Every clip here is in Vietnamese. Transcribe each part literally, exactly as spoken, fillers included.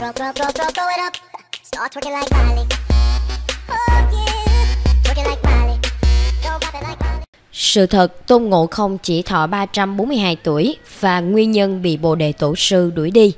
Throw, throw, throw, throw, throw it up. Start twerking like Miley. Oh yeah, twerking like Miley. Don't pop it like Miley. Sự thật, Tôn Ngộ Không chỉ thọ ba trăm bốn mươi hai tuổi và nguyên nhân bị Bồ Đề Tổ sư đuổi đi.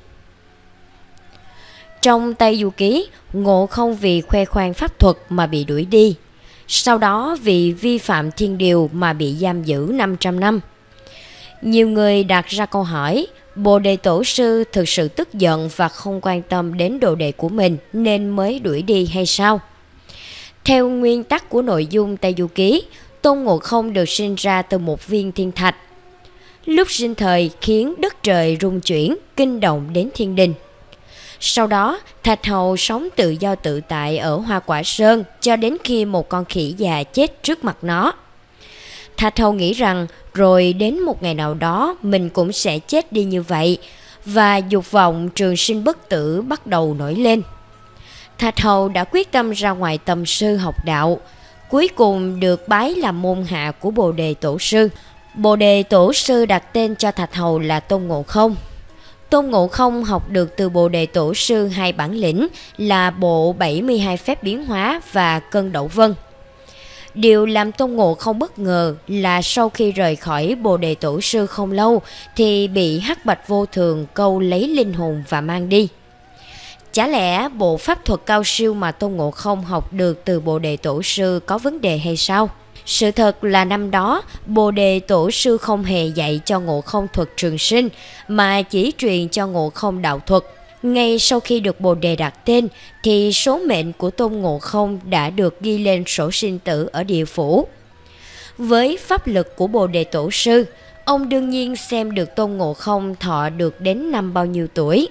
Trong Tây Du Ký, Ngộ Không vì khoe khoang pháp thuật mà bị đuổi đi. Sau đó vì vi phạm thiên điều mà bị giam giữ năm trăm năm. Nhiều người đặt ra câu hỏi, Bồ Đề Tổ sư thực sự tức giận và không quan tâm đến đồ đệ của mình nên mới đuổi đi hay sao? Theo nguyên tắc của nội dung Tây Du Ký, Tôn Ngộ Không được sinh ra từ một viên thiên thạch. Lúc sinh thời khiến đất trời rung chuyển, kinh động đến thiên đình. Sau đó, Thạch Hầu sống tự do tự tại ở Hoa Quả Sơn cho đến khi một con khỉ già chết trước mặt nó. Thạch Hầu nghĩ rằng rồi đến một ngày nào đó mình cũng sẽ chết đi như vậy, và dục vọng trường sinh bất tử bắt đầu nổi lên. Thạch Hầu đã quyết tâm ra ngoài tầm sư học đạo, cuối cùng được bái làm môn hạ của Bồ Đề Tổ sư. Bồ Đề Tổ sư đặt tên cho Thạch Hầu là Tôn Ngộ Không. Tôn Ngộ Không học được từ Bồ Đề Tổ sư hai bản lĩnh là bộ bảy mươi hai phép biến hóa và cân đậu vân. Điều làm Tôn Ngộ Không bất ngờ là sau khi rời khỏi Bồ Đề Tổ sư không lâu thì bị Hắc Bạch Vô Thường câu lấy linh hồn và mang đi. Chả lẽ bộ pháp thuật cao siêu mà Tôn Ngộ Không học được từ Bồ Đề Tổ sư có vấn đề hay sao? Sự thật là năm đó, Bồ Đề Tổ sư không hề dạy cho Ngộ Không thuật trường sinh, mà chỉ truyền cho Ngộ Không đạo thuật. Ngay sau khi được Bồ Đề đặt tên, thì số mệnh của Tôn Ngộ Không đã được ghi lên sổ sinh tử ở địa phủ. Với pháp lực của Bồ Đề Tổ sư, ông đương nhiên xem được Tôn Ngộ Không thọ được đến năm bao nhiêu tuổi.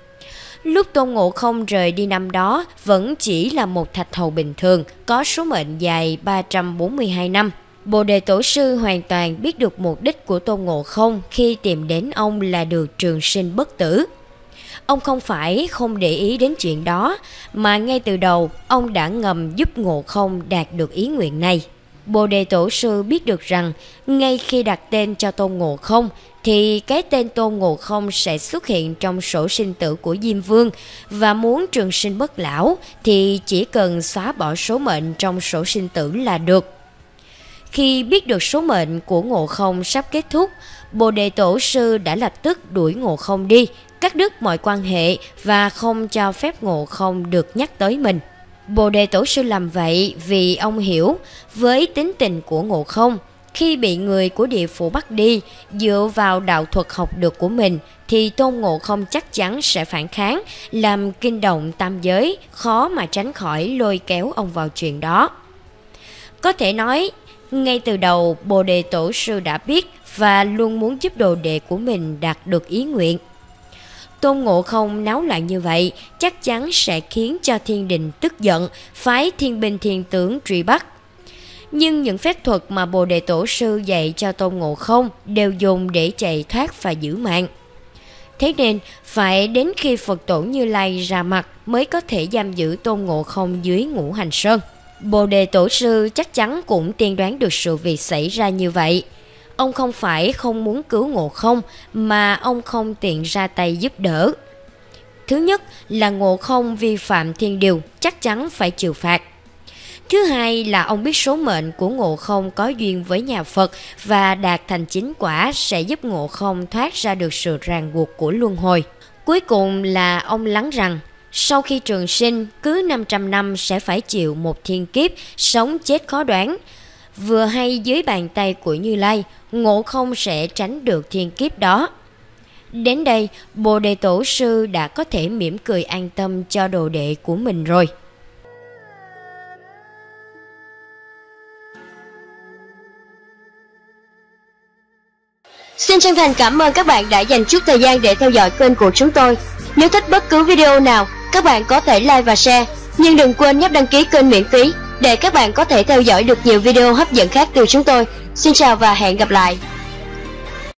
Lúc Tôn Ngộ Không rời đi năm đó vẫn chỉ là một thạch hầu bình thường, có số mệnh dài ba trăm bốn mươi hai năm. Bồ Đề Tổ sư hoàn toàn biết được mục đích của Tôn Ngộ Không khi tìm đến ông là được trường sinh bất tử. Ông không phải không để ý đến chuyện đó, mà ngay từ đầu ông đã ngầm giúp Ngộ Không đạt được ý nguyện này. Bồ Đề Tổ sư biết được rằng ngay khi đặt tên cho Tôn Ngộ Không thì cái tên Tôn Ngộ Không sẽ xuất hiện trong sổ sinh tử của Diêm Vương, và muốn trường sinh bất lão thì chỉ cần xóa bỏ số mệnh trong sổ sinh tử là được. Khi biết được số mệnh của Ngộ Không sắp kết thúc, Bồ Đề Tổ sư đã lập tức đuổi Ngộ Không đi, cắt đứt mọi quan hệ và không cho phép Ngộ Không được nhắc tới mình. Bồ Đề Tổ sư làm vậy vì ông hiểu với tính tình của Ngộ Không, khi bị người của địa phủ bắt đi dựa vào đạo thuật học được của mình thì Tôn Ngộ Không chắc chắn sẽ phản kháng, làm kinh động tam giới, khó mà tránh khỏi lôi kéo ông vào chuyện đó. Có thể nói, ngay từ đầu Bồ Đề Tổ sư đã biết và luôn muốn giúp đồ đệ của mình đạt được ý nguyện. Tôn Ngộ Không náo loạn như vậy chắc chắn sẽ khiến cho thiên đình tức giận, phái thiên binh thiên tướng truy bắt. Nhưng những phép thuật mà Bồ Đề Tổ sư dạy cho Tôn Ngộ Không đều dùng để chạy thoát và giữ mạng. Thế nên phải đến khi Phật Tổ Như Lai ra mặt mới có thể giam giữ Tôn Ngộ Không dưới Ngũ Hành Sơn. Bồ Đề Tổ sư chắc chắn cũng tiên đoán được sự việc xảy ra như vậy. Ông không phải không muốn cứu Ngộ Không, mà ông không tiện ra tay giúp đỡ. Thứ nhất là Ngộ Không vi phạm thiên điều, chắc chắn phải chịu phạt. Thứ hai là ông biết số mệnh của Ngộ Không có duyên với nhà Phật và đạt thành chính quả sẽ giúp Ngộ Không thoát ra được sự ràng buộc của luân hồi. Cuối cùng là ông lắng rằng sau khi trường sinh cứ năm trăm năm sẽ phải chịu một thiên kiếp sống chết khó đoán. Vừa hay dưới bàn tay của Như Lai, Ngộ Không sẽ tránh được thiên kiếp đó. Đến đây, Bồ Đề Tổ sư đã có thể mỉm cười an tâm cho đồ đệ của mình rồi. Xin chân thành cảm ơn các bạn đã dành chút thời gian để theo dõi kênh của chúng tôi. Nếu thích bất cứ video nào, các bạn có thể like và share, nhưng đừng quên nhấp đăng ký kênh miễn phí để các bạn có thể theo dõi được nhiều video hấp dẫn khác từ chúng tôi. Xin chào và hẹn gặp lại.